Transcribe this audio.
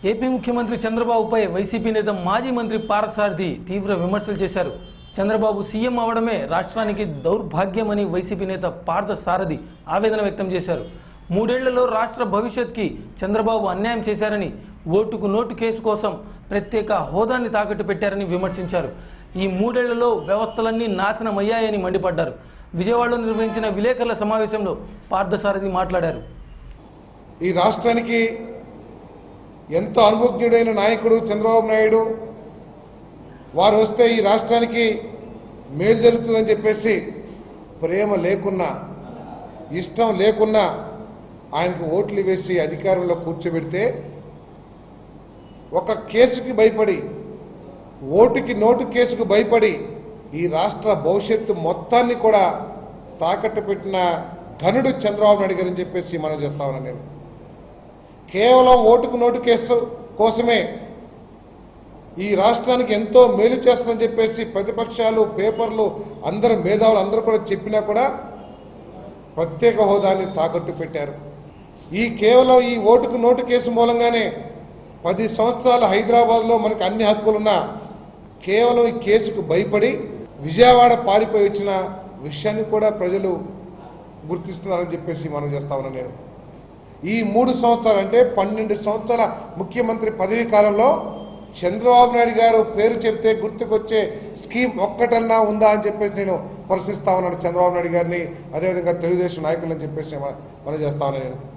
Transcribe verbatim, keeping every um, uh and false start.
AP ముఖ్యమంత్రి చంద్రబాబుపై YCP నేత మాజీ మంత్రి పార్థ సారథి తీవ్ర విమర్శలు చేశారు. చంద్రబాబు సీఎం అవడమే రాష్ట్రానికి దౌర్భాగ్యమని వైసీపీ నేత పార్థ సారథి ఆవేదన వ్యక్తం చేశారు. మూడేళ్లలో రాష్ట్ర భవిష్యత్కి చంద్రబాబు అన్యాయం చేశారని, ఓటుకు నోటు కేసు కోసం ప్రత్యేక హోదాన్ని తాకట్టు పెట్టారని విమర్శించారు. ఈ మూడేళ్లలో వ్యవస్థలన్నీ నాశనమయ్యాయని మండిపడ్డారు. విజయవాడలో నిర్వహించిన విలేకరుల సమావేశంలో పార్థ సారథి మాట్లాడారు. ఈ రాష్ట్రానికి ఎంతో అనుభవజ్ఞుడైన నాయకుడు చంద్రబాబు నాయుడు, వారు వస్తే ఈ రాష్ట్రానికి మేలు జరుగుతుందని చెప్పేసి ప్రేమ లేకున్నా, ఇష్టం లేకున్నా ఆయనకు ఓట్లు వేసి అధికారంలో కూర్చోబెడితే ఒక కేసుకి భయపడి, ఓటుకి నోటు కేసుకు భయపడి ఈ రాష్ట్ర భవిష్యత్తు మొత్తాన్ని కూడా తాకట్టు పెట్టిన ఘనుడు చంద్రబాబు నాయుడు గారు అని చెప్పేసి మనం చేస్తా ఉన్నాను. నేను కేవలం ఓటుకు నోటు కేసు కోసమే ఈ రాష్ట్రానికి ఎంతో మేలు చేస్తుందని చెప్పేసి ప్రతిపక్షాలు, పేపర్లు, అందరూ మేధావులు అందరూ కూడా చెప్పినా కూడా ప్రత్యేక హోదాని తాకట్టు పెట్టారు. ఈ కేవలం ఈ ఓటుకు నోటు కేసు మూలంగానే పది సంవత్సరాలు హైదరాబాద్లో మనకు అన్ని హక్కులున్నా కేవలం ఈ కేసుకు భయపడి విజయవాడ పారిపోయి వచ్చిన విషయాన్ని కూడా ప్రజలు గుర్తిస్తున్నారని చెప్పేసి మనం చేస్తా ఉన్నాను. నేను ఈ మూడు సంవత్సరాలు అంటే పన్నెండు సంవత్సరాల ముఖ్యమంత్రి పదవీ కాలంలో చంద్రబాబు నాయుడు గారు పేరు చెప్తే గుర్తుకొచ్చే స్కీమ్ ఒక్కటన్నా ఉందా అని చెప్పేసి నేను పరిశీలిస్తా ఉన్నాను. చంద్రబాబు నాయుడు గారిని, అదేవిధంగా తెలుగుదేశం నాయకులని చెప్పేసి మనం చేస్తా ఉన్నాను. నేను